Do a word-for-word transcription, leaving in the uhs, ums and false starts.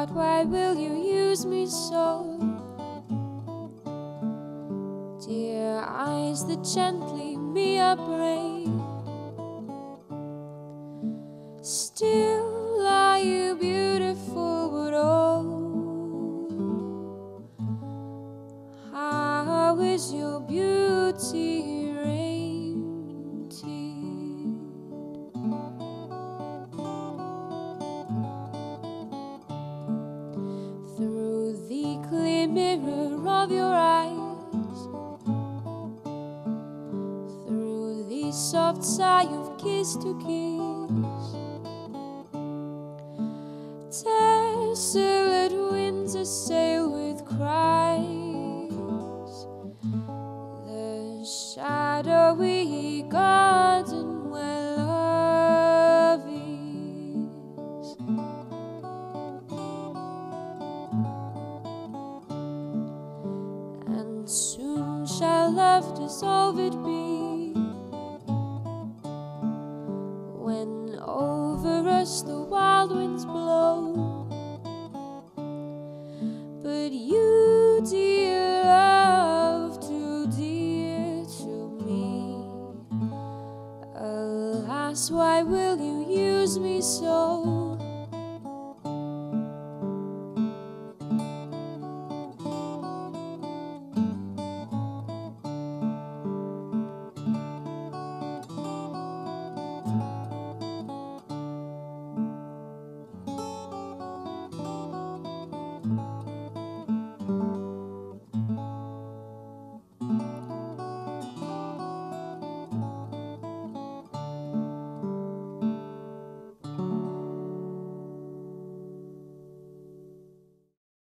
heart, why will you use me so? Dear eyes that gently me upbraid, still are you beautiful, but oh, how is your beauty reindeed? Through the clear mirror of your eyes, through the soft sigh of kiss to kiss, desolate winds assail with cries the shadowy garden where love is. And soon shall love dissolve it be, when over us the wild winds blow. But you, dear love, too dear to me, alas, why will you use me so?